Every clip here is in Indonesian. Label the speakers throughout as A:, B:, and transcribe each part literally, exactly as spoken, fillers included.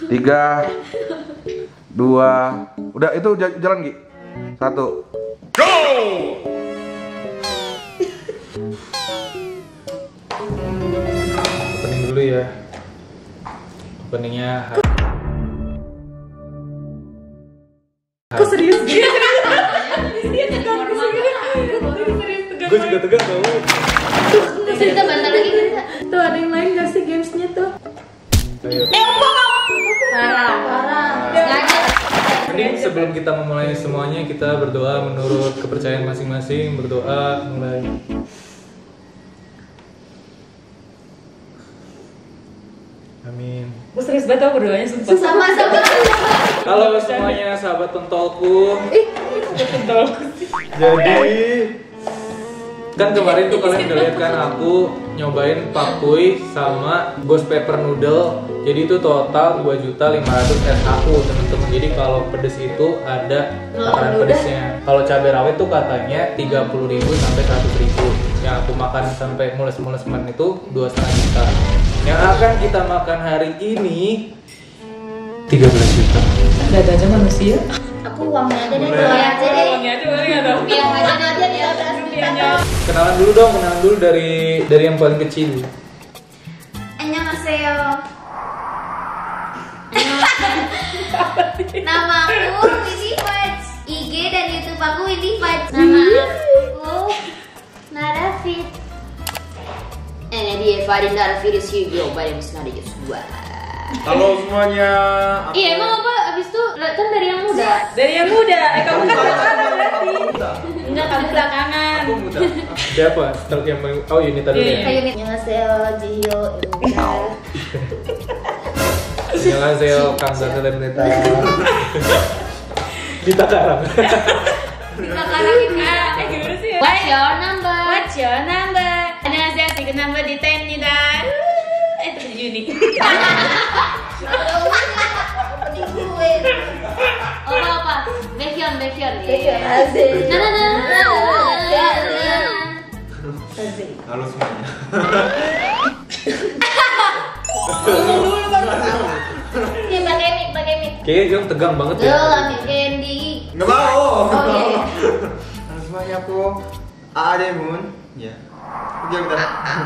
A: tiga, dua, udah itu jalan Gi. Satu. Go!
B: Opening dulu ya. Openingnya.
C: Kok serius gitu?
B: Gue juga tegang tau.
D: Terus kita bantar lagi kita.
C: Tuh ada yang lain gak sih gamesnya tuh?
B: Ayo.
D: Eh, parah, parah. Sengaja.
B: Ini sebelum kita memulai semuanya, kita berdoa menurut kepercayaan masing-masing. Berdoa mulai. Amin.
C: Gue serius banget tau berdoanya sumpah.
D: Sama-sama.
B: Halo semuanya sahabat pentolku.
C: Ih, pentolku sih.
B: Jadi kan kemarin tuh kalian udah lihat kan aku nyobain pakui sama ghost pepper noodle. Jadi itu total dua juta lima ratus S H U teman-teman. Jadi kalau pedes itu ada takaran pedesnya. Kalau cabai rawit tuh katanya tiga puluh ribu sampai seratus ribu. Yang aku makan sampai mules-mules kemarin itu dua koma lima juta. Yang akan kita makan hari ini tiga belas juta.
C: Ada aja manusia.
D: Aku uangnya aja deh,
B: Boleh.
D: uangnya aja deh.
C: Uangnya aja boleh nggak dong?
D: Biar aja aja tiga belas juta.
B: Kenalan dulu dong, kenalan dulu dari dari yang paling kecil.
D: Annyeonghaseyo. Nama aku Windy Fudge. I G dan YouTube aku Windy Fudge. Nama aku Nara Fit. Ini dia Fadin Nara Fit is you, Fadin is Nara Joshua.
A: Halo semuanya.
D: Iya emang apa abis itu kan dari yang muda.
C: Dari yang muda. Eh kamu kan belakangan berarti. Enggak, kamu belakangan.
A: Aku muda.
B: Siapa? Start yang paling oh ini tadi
C: Iya,
B: ya.
C: iya.
D: Kayak ini. Annyeonghaseyo, Jihyo, Ilmuda.
B: Annyeonghaseyo, Kang Data dan Neta. Kita karang.
D: Kita karangin kak.
C: Eh gimana sih ya?
D: What's your number?
C: What's your number? Annyeonghaseyo, secret number di tenida. Eh tujuh Juni.
D: Apa apa? Baekhyun, Baekhyun.
C: Baekhyun, asik.
D: Nah, nah, nah, nah, nah.
A: Halo semuanya.
C: Ngomong dulu baru ketawa.
D: Ini pakai mic, pakai mic.
B: Kayaknya yang tegang banget ya.
D: Lo ambil candy.
A: Nggak mau.
D: Oh iya.
A: Halo semuanya, aku Ademun. Ya. Udah udah.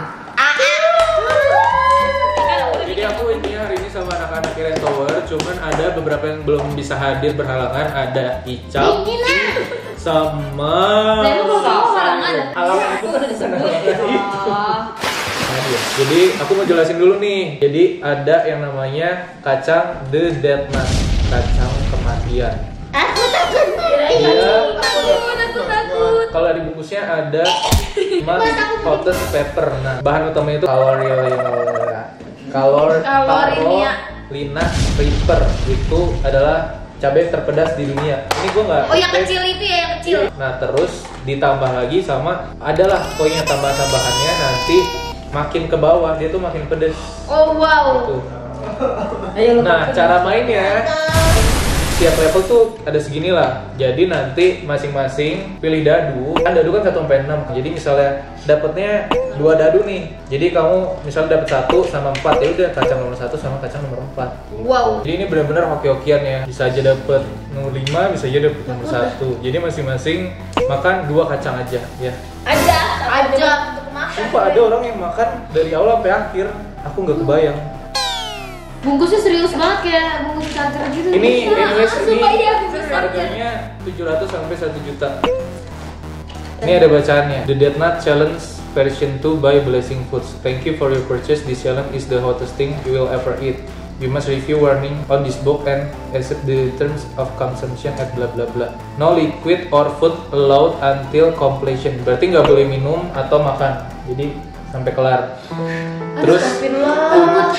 B: Jadi aku ini hari ini sama anak-anak Keren Tower, cuman ada beberapa yang belum bisa hadir berhalangan. Ada Icap
D: Ini lah.
B: sama
D: Saya mau bawa halangan.
B: Halangan itu
C: Udah disebut.
B: Nah, dia. Jadi aku mau jelasin dulu nih. Jadi ada yang namanya kacang the death nut, kacang kematian.
D: Aku takut.
B: Iya.
D: Takut, aku takut.
B: Kalau di bungkusnya ada mas hottest pepper. Nah, bahan utama itu kaloria kalor
D: Kalorinya.
B: Lina Reaper itu adalah cabai terpedas di dunia. Ini gua nggak.
D: Oh yang kecil itu ya, yang kecil.
B: Nah terus ditambah lagi sama adalah pokoknya tambahan-tambahannya nanti makin ke bawah dia tuh makin pedes.
D: Oh wow.
B: Tuh.
C: Ayo lu.
B: Nah cara mainnya tiap level tuh ada segini lah. Jadi nanti masing-masing pilih dadu. Kan dadu kan satu sampai enam. Jadi misalnya dapatnya dua dadu nih. Jadi kamu misalnya dapat satu sama empat, ya udah kacang nomor satu sama kacang nomor empat.
D: Wow.
B: Jadi ini benar-benar hoki-hokian ya. Bisa aja dapat nomor lima, bisa aja dapat nomor satu. Jadi masing-masing makan dua kacang aja ya.
D: Aja, aja untuk makan.
B: Sumpah ada orang yang makan dari awal sampai akhir. Aku nggak kebayang.
D: Bungkusnya serius banget kayak bungkus charger gitu.
B: Ini
D: Bisa.
B: anyways ini
D: Sumpah iya bungkus charger.
B: harganya tujuh ratus sampai satu juta. Ini ada bacaannya. The Death Nut Challenge version two by Blessing Foods. Thank you for your purchase. This challenge is the hottest thing you will ever eat. We must review warning on this book and accept the terms of consumption at bla bla bla. No liquid or food allowed until completion. Berarti nggak boleh minum atau makan. Jadi sampai kelar. Terus
D: Astagfirullah.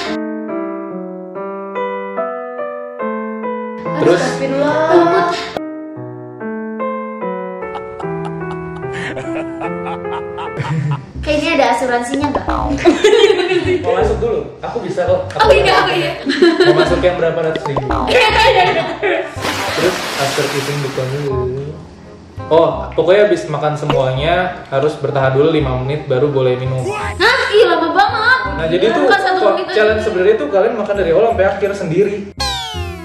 B: Terus
D: Astagfirullah. Kayaknya ada asuransinya nggak?
B: mau masuk dulu. Aku bisa kok. Aku
D: Oh iya, oh iya.
B: mau masuk yang berapa ratus ribu. Terus after eating bukan dulu. Oh, pokoknya habis makan semuanya harus bertahan dulu lima menit baru boleh minum.
D: Hah? Ih lama banget.
B: Nah, jadi tuh
D: Bukan satu
B: kok
D: menit aja.
B: challenge sebenarnya tuh kalian makan dari awal sampai akhir sendiri.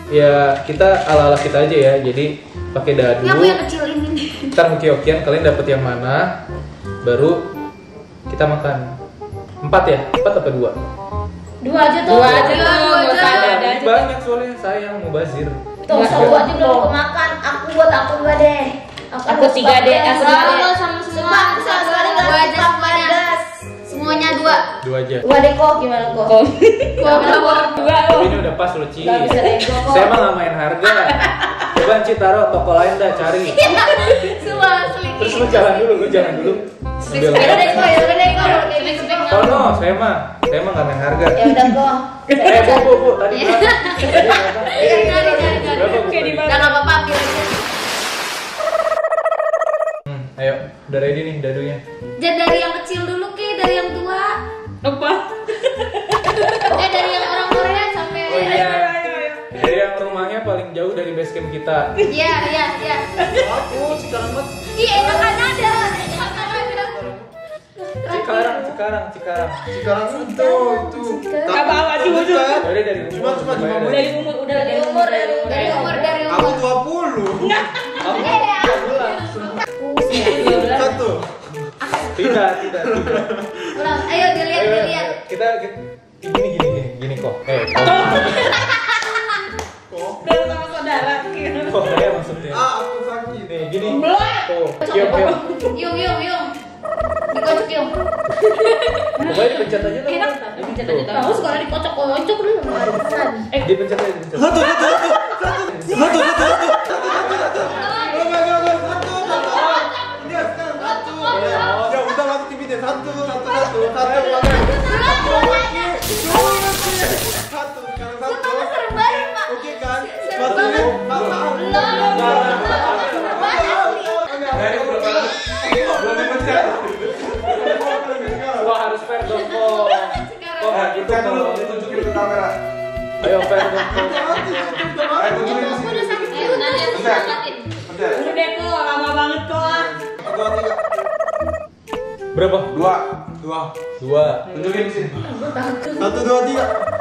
B: ya kita ala-ala kita aja ya. Jadi pakai dadu.
D: Ini aku yang kecil ini nih.
B: Ntar hoki-hokian kalian dapet yang mana, baru kita makan. Empat ya? Empat apa dua?
C: Dua aja tuh.
E: Dua aja tuh,
C: Dua
E: nggak usah
C: aja.
E: ada aja.
B: Banyak soalnya sayang mau bazir.
C: Tuh, satu aja belum aku makan. Aku buat aku dua deh.
E: Aku tiga deh, aku
C: dua
E: dua
C: deh.
E: deh.
D: Sama semua.
C: Sumpah, aku sama sekali nggak
D: Dua aja
C: suka
D: semuanya.
C: pedas.
D: Semuanya dua.
B: Dua aja.
C: Dua deh kok, gimana kok?
E: Kok?
C: Dua berapa?
E: Dua.
B: Tapi ini udah pas loh Ci.
C: Gak bisa nego kok.
B: Saya mah nggak main harga. Coba Ci taruh toko lain dah cari.
D: Semua asli.
B: Terus lu jalan dulu, lu jalan dulu. Ambil.
C: Ya udah kok, ya udah kok. Udah deh kok.
B: Oh no, saya mah, saya mah nggak main harga.
C: Ya udah kok.
B: Eh bu bu bu, tadi berapa? Tadi berapa?
D: Iya, cari cari cari.
B: Berapa bu?
E: Kayak di
B: tadi?
E: mana?
D: Udah nggak apa-apa, ambil aja.
B: Hmm, ayo, udah ready nih dadunya.
D: Jangan dari yang kecil dulu ke, dari yang tua.
E: Apa?
D: Eh dari yang orang Korea sampai.
B: Oh iya. Dari yang rumahnya paling jauh dari base camp kita.
D: Iya iya iya.
A: Aku sekarang mah
D: Iya enak kan ada. Enak kan ada.
B: Cikarang, Cikarang, Cikarang.
A: sekarang itu itu.
E: Gak apa-apa, cuma cuma.
B: Ya udah dari umur.
A: Cuma- cuma- cuma-
B: Bayar.
E: Dari umur udah
C: Dari umur, dari umur.
D: Dari umur dari
A: Aku
D: umur.
A: dua puluh.
B: Aku dua belas.
A: Satu.
B: Tidak, tidak, tidak.
D: Ulang. Ayo dilihat
B: Ayo,
D: dilihat.
B: ayo. Kita, kita gini gini gini gini kok. Eh, kok.
A: Kok?
E: Udah sama saudara.
B: Kok saya maksudnya.
A: Ah, aku sakit.
B: Nih, gini.
E: Belum.
B: Tuh, yuk, yuk.
D: Yung yung yung. Dikocok yung.
B: Pokoknya dipencet aja tuh.
E: Enak, dipencet aja,
B: Tuh.
E: tuh.
C: Tahu sekarang dikocok-kocok lu warisan.
B: Eh, dipencet aja, dipencet.
A: Satu, satu, satu, satu, satu, satu, satu. Oh my God, satu, satu. Iya, sekarang satu. Ya udah masuk T V deh. Satu, satu, satu, satu. Satu lagi. Dua lagi. Satu, sekarang satu.
D: Serem banget pak.
A: Oke kan?
D: Serem
A: Satu.
D: banget.
B: Dari berapa? Belum dipencet. Wah, harus fair dong, kok. Kok nggak gitu,
A: Kita dulu
B: kok.
A: ditunjukin ke kamera.
B: Ayo fair dong, kok.
A: Ayo tunjukin di
D: Aku
A: sini.
D: udah sakit dulu nanti aku
A: Bentar.
D: semangatin.
A: Bentar.
E: Udah deh kok, lama banget kok.
A: Satu, dua, tiga.
B: Berapa?
A: Dua. Dua.
B: Dua.
A: Tunjukin di sini. Satu, dua, tiga.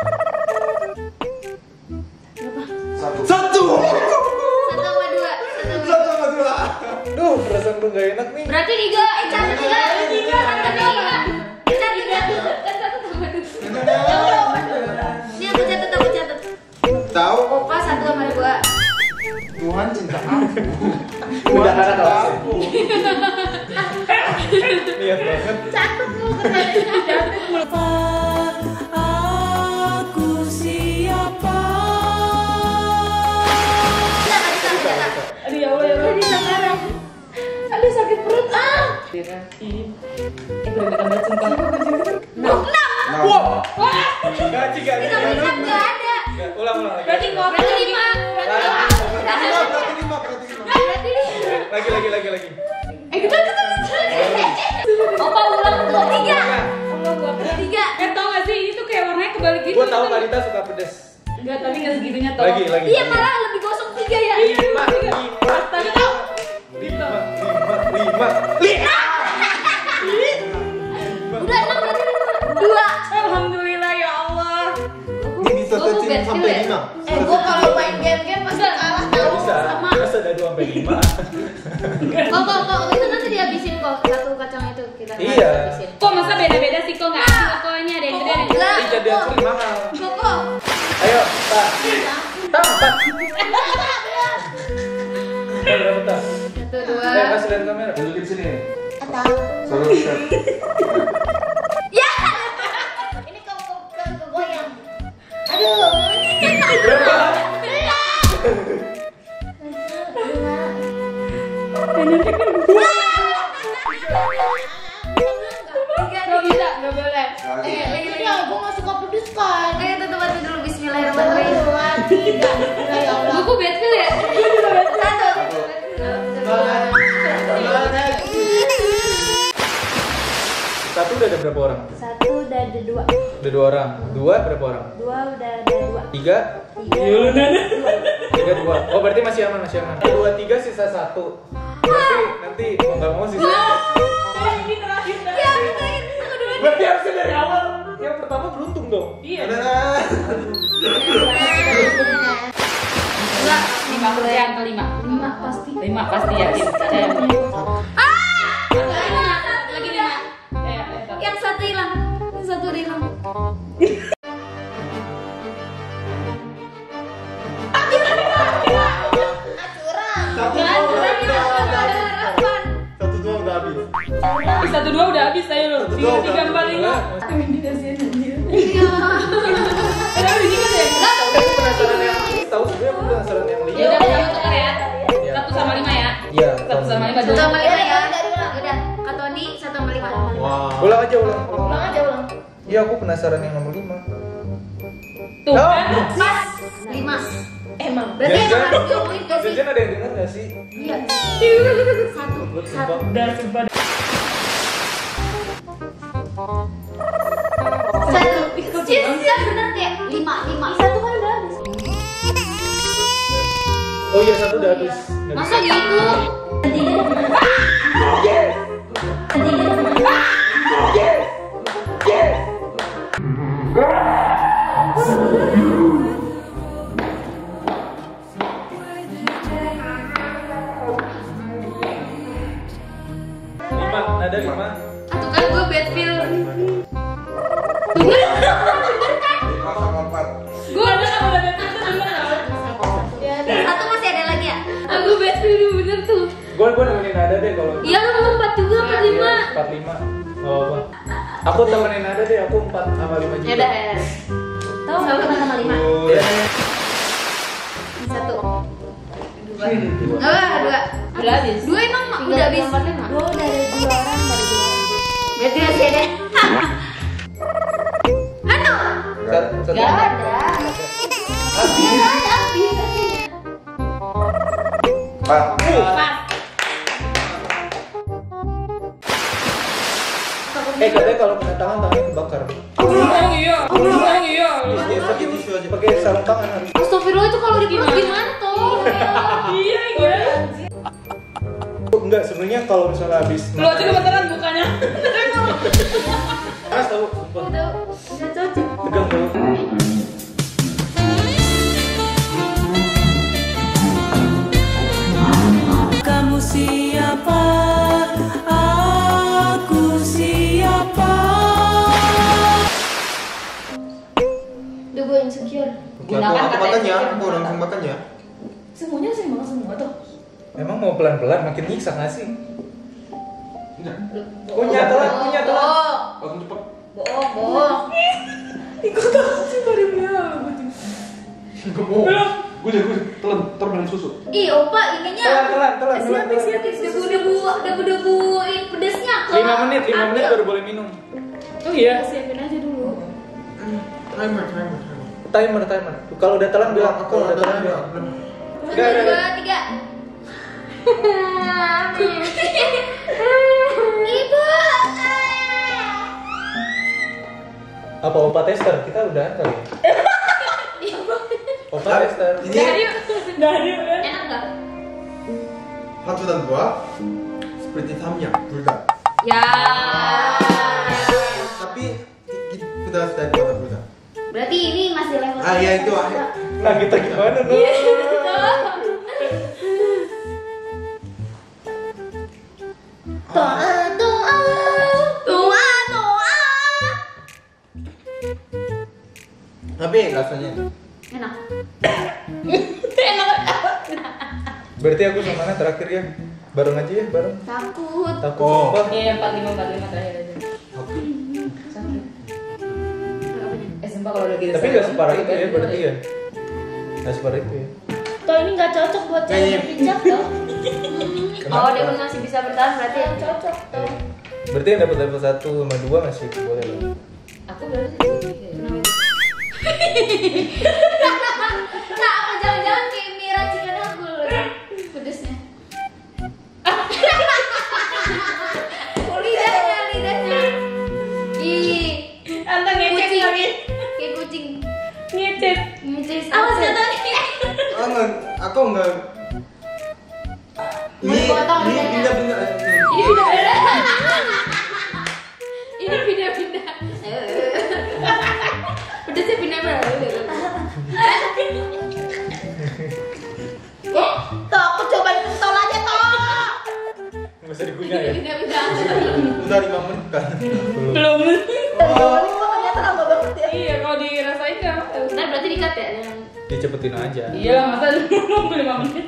A: Satu. Satu.
D: Satu sama dua. Satu sama dua.
A: Satu sama dua.
B: Duh, perasaan gue gak enak nih.
D: Berarti tiga. Eh catat tiga. Tiga. Catat tiga. Catat tiga. Kan satu sama dua. Ini aku catat aku catat.
A: Tahu?
D: Opa satu sama dua.
A: Tuhan cinta aku.
B: Udah
A: Tuhan
B: ada
A: cinta
B: kelas.
A: aku.
B: Niat banget.
D: Catat lu katanya. Catat, catat, catat.
E: Aduh ya Allah ya Allah.
D: Jadi sekarang.
C: Aduh sakit perut ah.
E: Eh, berdekat banget sumpah.
D: Enam.
A: Wow.
B: Gaji, gaji.
D: Kita bisa nggak ada.
B: Ulang, ulang lagi.
E: Berarti kok
D: Berarti lima. Berarti lima.
A: Berarti lima, berarti lima, berarti lima.
D: Berarti lima.
B: Lagi, lagi, lagi, lagi.
D: Eh kita kita Opa ulang tuh tiga.
E: Allah gua
D: Tiga.
E: Eh tau gak sih ini tuh kayak warnanya kebalik gitu.
B: Gue tahu Kalita suka pedes.
E: Enggak, tapi enggak segitunya tau.
B: Lagi, lagi.
D: Iya malah lebih gosong tiga ya.
E: Iya,
B: Lima,
E: tiga.
B: lima,
E: Astaga tau.
B: lima, lima, lima.
D: Udah enam berarti lima. Dua.
E: Alhamdulillah ya Allah.
A: Ini bisa
D: Gua mau
A: touching
D: bet
A: sampai
D: dulu ya.
A: lima.
C: Eh gua kalau main game-game pasti kalah tahu.
B: Bisa,
C: Sama.
B: bisa ada dua sampai lima.
D: Kok kok kok itu nanti dihabisin kok satu kacang itu kita
B: Iya.
D: habisin.
E: Kok masa beda-beda sih kok nggak adil kok ini ada yang gede ada yang
D: Enggak.
B: Ini jadi yang sering mahal.
D: Kok kok.
B: Ayo, tak. Tak, tak. Ayo, berapa tak?
D: Satu dua.
B: Eh, kasih lihat kamera.
A: Tunjukin sini.
D: Tahu.
A: Selalu set.
D: Ya.
C: Ini kau kau kau kau goyang. Aduh.
D: Enggak bisa, enggak boleh.
A: Lagi.
C: Eh ini dia gua nggak suka pedes kan.
D: Ayo tutup mata dulu bismillahirrahmanirrahim.
C: Dua tiga. Ya Allah.
D: Buku betul ya? Satu.
B: Satu udah ada berapa orang?
C: Satu udah ada dua.
B: Udah dua orang. Dua berapa orang?
C: Dua udah ada dua.
B: Tiga?
C: Tiga.
E: Iya lu Nana.
B: Tiga dua. Oh berarti masih aman, masih aman. Dua tiga sisa satu. Berarti nanti mau nggak mau sisa.
E: Eh, ini terakhir dah.
D: Ya, terakhir aku dulu.
B: Berarti harusnya dari awal. Yang pertama beruntung dong.
E: Iya.
A: Ada.
E: Lima pasti yakin. Percaya.
C: Lagi lima.
E: Eh, eh, satu.
C: Yang satu hilang. Yang satu hilang.
A: Satu
C: Jangan
A: dua
C: kurang
A: udah
C: ada harapan.
A: Satu dua udah habis.
E: Ih, satu dua udah habis ayo lo.
A: Satu
E: Tiga
A: dua
E: tiga
A: udah
E: empat lima.
B: habis.
E: Windy kasihan anjir.
C: Iya.
E: Eh, Windy kan ya?
B: Aku penasaran yang tahu sebenarnya aku penasaran yang
E: Ya
B: lima.
E: udah kamu tukar ya.
B: Iya.
E: Satu sama lima ya.
B: Iya.
E: Satu sama lima
C: Satu
E: dulu.
C: sama lima ya. Udah. Kak Tony satu sama lima.
A: Wah.
B: Ulang aja ulang. Ulang.
C: Ulang aja ulang.
B: Iya aku penasaran yang nomor lima.
E: Tuh
B: Oh.
E: kan.
C: Pas. Lima.
E: Emang.
C: Berarti
B: Jangan-
C: emang harus diomongin gak sih?
B: Jajan ada yang dengar nggak sih?
C: Iya. Satu. Satu.
E: Udah sumpah.
C: Satu. Cis, kan bener kayak lima, lima. Satu kan udah habis.
B: Oh iya satu udah habis. Nggak
C: Masa
B: bisa.
C: gitu?
B: Lima, nada lima.
C: Atau kan gue bad feel.
A: Lima sama empat.
E: Gue ada kamu ada itu bener.
C: Satu masih ada lagi ya?
E: Aku best friend bener tuh.
B: Gue gue nemenin nada deh kalau.
E: Iya lu mau empat juga empat lima.
B: Empat lima. Gak apa-apa. Aku temenin nada deh. Aku empat sama lima juga.
C: Ya udah, ya udah. Tahu sama lima sama lima.
B: Iya.
C: Satu. Dua. Oh, dua.
E: Udah habis.
C: Dua emang udah habis. Dua udah ada dua orang, baru dua orang. Berarti masih ada. Anu.
B: Satu. Satu.
C: Gak ada.
B: Habis.
C: Gak ada habis.
A: Empat.
E: Pas.
B: Eh katanya kalau kena tangan tangannya kebakar.
E: Oh iya. Oh iya.
A: Ya, pakai tisu aja.
B: Pakai sarung tangan harus.
C: Astagfirullah itu kalau dipeluk gimana toh?
E: Iya iya.
B: Enggak sebenarnya kalau misalnya habis.
E: Lu aja kebetulan bukanya.
B: Mas tahu. Sumpah.
C: Udah, udah cocok.
B: Tegang dulu.
F: Kamu siapa? Aku siapa?
C: Udah gue insecure.
E: Gunakan
A: Aku
E: kata
A: makan ya.
E: insecure.
A: Aku langsung makan ya.
E: Semuanya saya makan semua tuh.
B: Emang mau pelan-pelan makin nyiksa nggak sih?
A: Enggak.
B: Punya telat, punya telat.
C: Bohong,
A: Langsung cepet.
C: bohong, bohong.
E: Ikut tahu sih badannya.
A: Gue mau. Gue jadi gue telan termain susu.
C: Ih, opa ininya.
B: Telat, telat, telat, telat,
C: Siapin,
B: telat.
C: siapin. Debu-debu, debu-debuin pedesnya.
B: Lima menit, lima menit baru boleh minum.
E: Oh iya.
C: Siapin aja dulu.
A: Timer, timer, timer.
B: Timer, timer. Kalau udah telan bilang, kalau udah telan bilang.
C: Satu,
B: Enggak, enggak,
C: dua,
B: enggak.
C: tiga. Ibu.
B: Apa opa tester? Kita udah kali. Opa tester.
A: Ini
E: Dah yuk ya.
C: Enak nggak?
A: satu dan dua. Seperti samnya, 둘 다.
C: Ya.
A: Tapi kita sudah dua dan dua.
C: Berarti ini masih level.
A: Ah iya itu ah.
B: Nah kita gimana dong?
C: Doa, doa, doa, doa.
A: Tapi rasanya
C: Enak.
B: Berarti aku sama Nana terakhir ya. Bareng aja ya, bareng.
C: Takut.
B: Takut
A: Oh.
B: sumpah.
E: Iya empat lima empat lima terakhir aja.
A: oke.
E: Sakit. Eh sumpah kalau udah gitu.
B: Tapi nggak separah itu ya, berarti ya. Nggak separah itu ya.
C: Toh ini nggak cocok buat cewek
A: Kayaknya-
C: berpijak toh.
B: Kenapa?
C: Oh, dia masih bisa bertahan berarti yang cocok toh.
B: Berarti yang dapat level satu sama dua masih boleh lah.
E: Aku baru sih.
C: Nah, apa jangan-jangan kayak mie racikan aku loh. Pedesnya. lidahnya, lidahnya. Ih,
E: Anta ngecek
C: kucing.
E: lagi.
C: Kayak kucing.
E: Ngecek.
C: Ngecis. Awas ya tadi.
A: Oh enggak, aku enggak.
C: Mau dipotong
A: ini
C: lidahnya.
A: pindah-pindah.
C: Ini pindah-pindah. Ini pindah-pindah. Pedesnya pindah-pindah. Oh, tuh aku cobain pentol aja
B: Enggak ya?
C: Pindah pindah.
A: Udah lima menit kan?
E: Belum.
A: Oh,
G: Ternyata lama banget ya.
E: Iya, kalau dirasain kan.
C: Nah berarti dikat ya dengan
B: Dicepetin aja.
E: Iya, masa nunggu lima menit.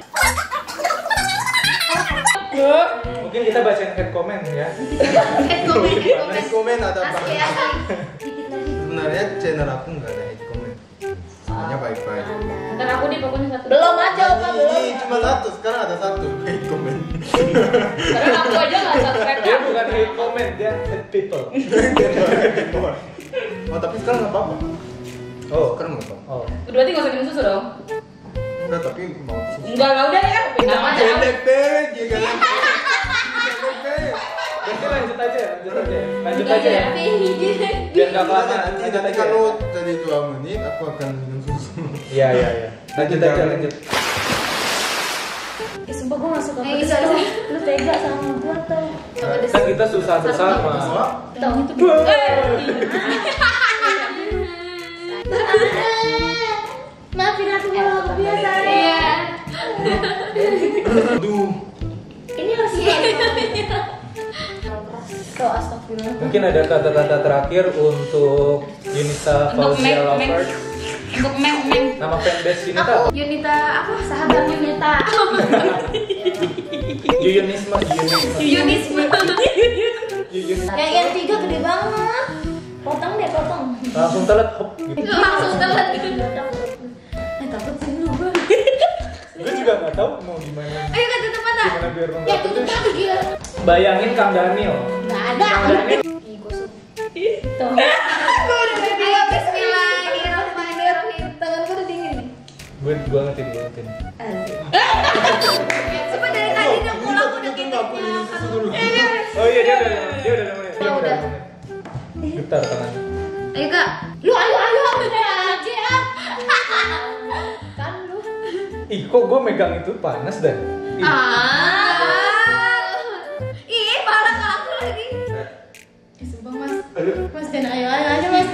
E: Loh,
B: Mungkin kita bacain head comment ya.
C: head comment head
A: Head
C: comment.
A: comment ada
C: Asli
A: banget.
C: asli. Dikit lagi.
A: Sebenarnya channel aku nggak ada head comment. Semuanya baik-baik.
E: ntar aku deh pokoknya satu.
G: Belum aja opa belum.
A: Ini cuma satu, sekarang ada satu head comment.
E: Karena aku aja nggak subscribe.
B: Dia bukan hate comment, dia hate people.
A: Oh tapi sekarang nggak apa-apa.
B: Oh,
A: Sekarang nggak apa-apa.
B: oh.
E: Berarti nggak usah minum susu dong?
A: Enggak, tapi mau susu.
E: Enggak, enggak udah ya. Pindah aja.
A: Bebek, jangan. Bebek.
B: Berarti lanjut aja, lanjut aja, lanjut
E: Lanjut
B: aja ya.
E: aja.
B: Biar nggak kelamaan.
A: Nanti
B: Lanjut
A: nanti
B: aja.
A: kalau jadi dua menit aku akan minum susu.
B: Iya iya iya. Lanjut aja, lanjut.
G: Eh, sumpah gue gak suka
C: Eh,
G: pedes
C: bisa,
G: tau.
C: bisa.
G: Lu tega sama gue tau.
B: Kan kita susah bersama.
G: Tau itu dulu. Maafin aku kalau aku biasa.
C: Iya.
A: Aduh.
G: Ini harus Tuh astagfirullah.
B: Mungkin ada kata-kata terakhir untuk Yunita
E: Untuk
B: Fauzia
E: Meng, Meng.
B: Lovers.
E: Untuk meng meng.
B: Nama fanbase Yunita.
C: Yunita apa sahabat Yunita.
B: Yunisme, Yunisme.
C: Yunisme.
B: Yuyun.
G: Yang yang tiga gede banget. Potong deh, potong.
B: Langsung telet hop gitu.
C: Langsung telat.
G: Eh takut sih lu gue.
B: Gue juga nggak tahu mau gimana.
C: Ayo kan tutup mata.
B: Gimana biar
C: Ya
B: nggak
C: tutup
B: pedes.
C: mata gila.
B: Bayangin Kang Daniel.
C: Nggak ada.
B: Kang Daniel.
G: Tuh.
C: Ayo Bismillahirrahmanirrahim.
G: Tangan gue udah dingin nih.
B: Gue gue ngerti, gue ngerti.
C: Coba dari tadi udah pulang udah gitu.
B: Oh iya dia udah dia udah mulai. Dia
C: Oh,
B: udah
C: udah.
B: mulai. Getar tangannya.
C: Ayo kak. Lu ayo ayo aja.
G: Kan lu.
B: Ih kok gue megang itu panas dah. Ih.
C: Ah. Ih parah kak aku lagi.
G: Eh sumpah mas. Mas jangan ayo ayo aja mas.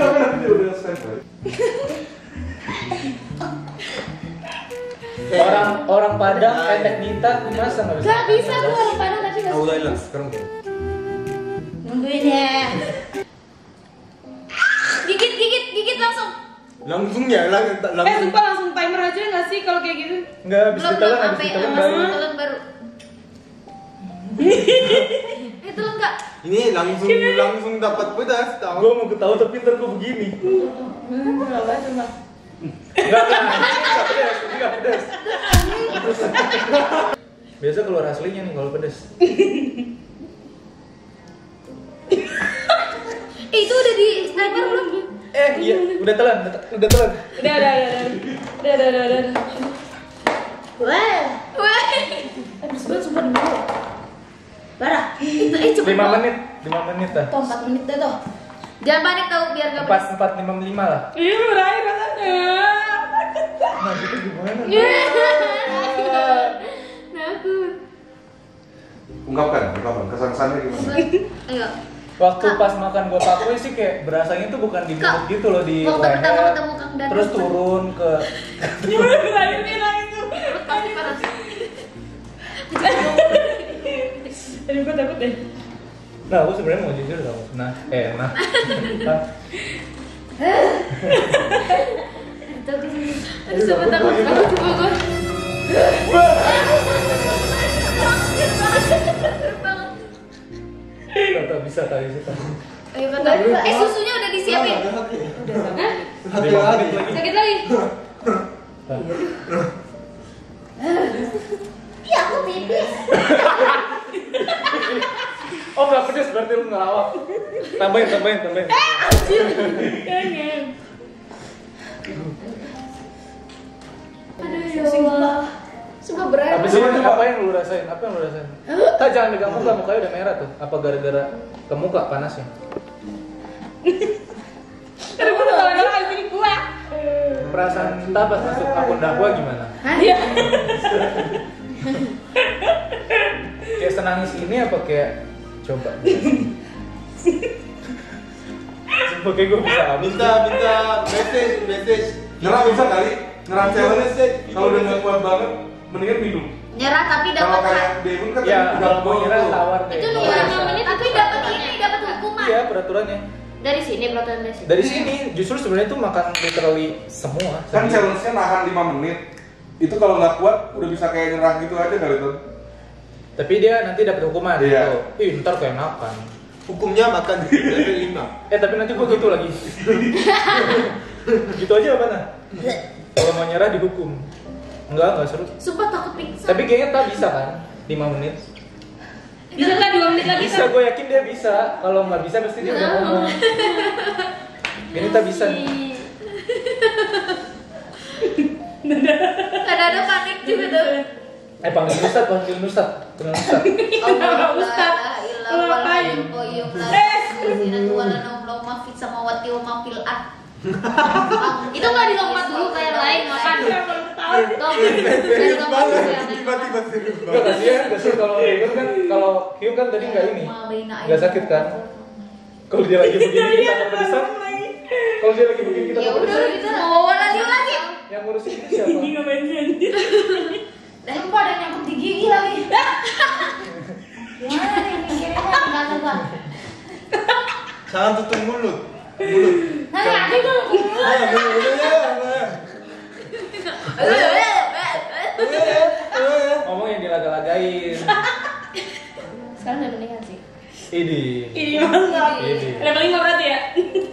B: Orang orang Padang pendek Nita masa nggak bisa?
G: Gak bisa gue orang Padang tapi gak
A: Ah, udah
G: suka.
A: hilang sekarang.
G: Nungguin ya.
C: Gigit gigit gigit langsung.
A: Langsung ya, lang-
E: Eh
A: langsung.
E: sumpah langsung timer aja nggak sih kalau kayak gitu?
B: Enggak, habis
C: Belum
B: ditelan,
C: belum
B: habis
C: sampai
B: ditelan
C: masuk
B: baru.
C: telan baru. Itu enggak.
A: Ini langsung langsung dapat pedas tahu.
B: Gue mau ketawa tapi ntar gue begini.
G: Enggak apa cuma.
B: Enggak kan? Enggak pedas, enggak pedas. Biasa keluar aslinya nih kalau pedas.
C: Eh, itu udah di sniper belum?
B: Eh iya, udah telan, udah udah telan.
E: Udah udah udah udah udah udah udah. udah.
G: Wah.
C: Wah.
G: Eh terus gue sumpah dulu. Parah.
C: Itu eh cepet.
B: Lima
C: banget.
B: menit, lima menit dah.
G: Tuh empat menit deh tuh.
C: Jangan panik tau biar enggak
B: Empat empat lima lima lah.
E: Iya berair rasanya.
B: Nah itu gimana?
C: Takut.
H: Ungkapkan, ungkapkan kesan-kesannya gimana?
C: Ayo.
B: Waktu pas makan gua pakui sih kayak berasanya tuh bukan di mulut
C: Kak,
B: gitu loh, di
C: waktu pertama
B: leher.
C: ketemu Kang Daniel.
B: Terus turun ke
E: Gimana berair bilang itu?
C: Pasti parah.
E: Aduh gue takut deh.
B: Nah, aku sebenarnya mau jujur tau. Nah, eh, nah. Nah.
C: Aduh, sama takut banget coba gue.
B: Tak, tak bisa, tak bisa.
C: Ayo kata. Eh susunya udah disiapin. Hah?
A: Hati-hati.
C: Sakit lagi.
B: Nah.
G: Iya aku pipis.
B: Oh, nggak pedes berarti lu ngelawak. Tambahin, tambahin, tambahin.
C: Aduh ya Allah. Sumpah berat.
B: Habis ini apa yang lu rasain? Apa yang lu rasain? Tak, jangan pegang muka, mukanya udah merah tuh. Apa gara-gara ke muka panasnya?
E: Aduh gue udah tahu lagi ini gua.
B: Perasaan kita pas masuk akun dakwah gimana?
E: Iya.
B: Kayak senangis ini apa kayak coba? Sumpah kayak gue bisa habis.
A: Minta minta message message.
H: Nyerah bisa kali, nyerah challenge. Kalau udah nggak kuat banget, mendingan minum.
D: Nyerah tapi
H: Kalau
D: dapat
H: kayak Devon kan
B: Ya,
H: tadi
B: kalau mau
H: gol
B: nyerah
H: tuh.
B: tawar deh.
D: itu
B: Kalau
D: dua
B: bisa.
D: menit tapi dapat ini dapat hukuman.
B: Iya, peraturannya.
D: Dari sini peraturan dari sini.
B: Dari sini justru sebenarnya itu makan literally semua.
H: Kan challenge-nya nahan lima menit. Itu kalau nggak kuat udah bisa kayak nyerah gitu aja kali tuh.
B: Tapi dia nanti dapat hukuman
H: Iya.
B: gitu. Ih, ntar kayak makan.
A: Hukumnya makan di level lima.
B: Eh, tapi nanti gua gitu lagi. Gitu aja apa nah? Kalau mau nyerah dihukum. Enggak, enggak seru.
D: Sumpah takut pingsan.
B: Tapi kayaknya tak bisa kan? lima menit.
E: Bisa nggak dua menit lagi
B: Bisa, gue yakin dia bisa. Kalau nggak bisa pasti dia udah ngomong. Ini tak bisa nih.
D: Ada-ada panik juga tuh.
B: Eh, panggil Ustad, panggil Ustad. Panggil Ustad.
E: Ustaz. Lu ngapain?
D: Itu nggak dilompat dulu kayak lain makan. Tuh, nggak dilompat dulu ya.
A: Tiba-tiba serius
B: Enggak, kasihan, kasihan kalau Hyun kan, kalau Hyun kan tadi nggak ini. Nggak sakit kan? Kalau dia lagi begini kita kepedesan. Kalau dia lagi begini kita
D: Ya udah
B: kepedesan.
D: kita mau lagi lagi.
B: Yang ngurusin ini siapa?
E: Ini ngapain sih anjir?
D: Dan sumpah ada yang nyangkut di gigi lagi. Gimana nih mikirnya gimana bang?
A: Jangan tutup mulut. Mulut.
D: Nah, aku tuh.
A: Ah, mulut ya.
B: Ngomong yang dilaga-lagain.
E: Sekarang udah mendingan sih.
B: Ini.
E: Ini mantap.
B: Ini.
E: Level lima berarti ya?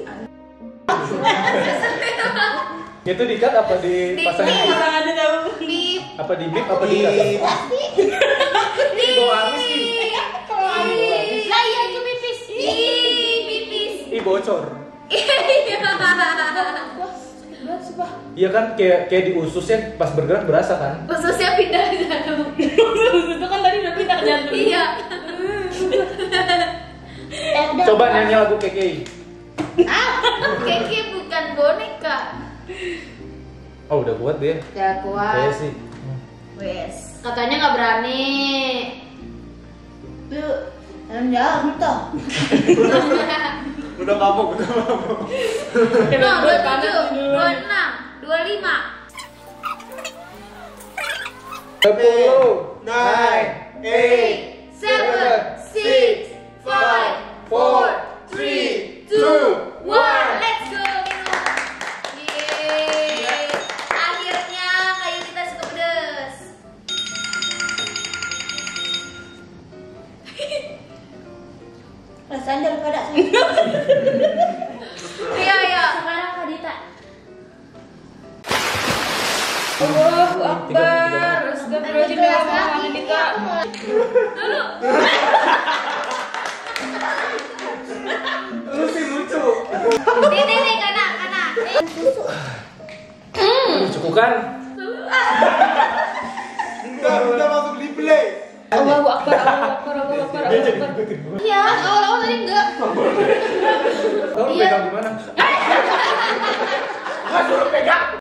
B: Itu di-cut apa dipasangin?
E: Pasang aja tahu.
D: Bip.
B: Apa di bip apa di-cut? Ini bawa amis nih.
D: Lah iya itu pipis. Ih, pipis.
B: Ih, bocor.
D: Iya.
E: Berat sih, Pak.
B: Iya kan kayak kayak di ususnya pas bergerak berasa kan?
D: Khususnya pindah ke dalam.
E: Itu kan tadi udah pindah ke jantung.
D: Iya.
B: Coba nyanyi lagu Keke.
D: Ah, Keke bukan boneka.
B: Oh, udah kuat dia.
D: Udah kuat.
B: Kayaknya sih.
D: Wes. Katanya nggak berani.
G: Yuk, dalam jalan toh.
A: Udah mabuk, udah mabuk.
D: No, dua tujuh, dua enam, dua lima.
B: Sepuluh,
A: Nine, eight,
D: Seven, six, five, four, three, two, one. Let's go minum. Yeay. Akhirnya kayu kita suka pedes.
G: Rasanya daripada saya.
D: Iya iya.
G: Sekarang Kak Dita.
E: Allahu Akbar. Astagfirullahaladzim. Ya Allah, Kak Dita.
D: Dulu.
B: Lu sih lucu.
D: Nih nih nih kana kana.
B: Lucu kan?
A: Enggak, udah masuk di play.
E: Allahu Akbar. Allahu Akbar. Allahu Akbar. Allahu Akbar.
D: Iya, awal-awal tadi enggak.
B: Kamu
D: Iya.
B: pegang di mana? Ah, suruh pegang.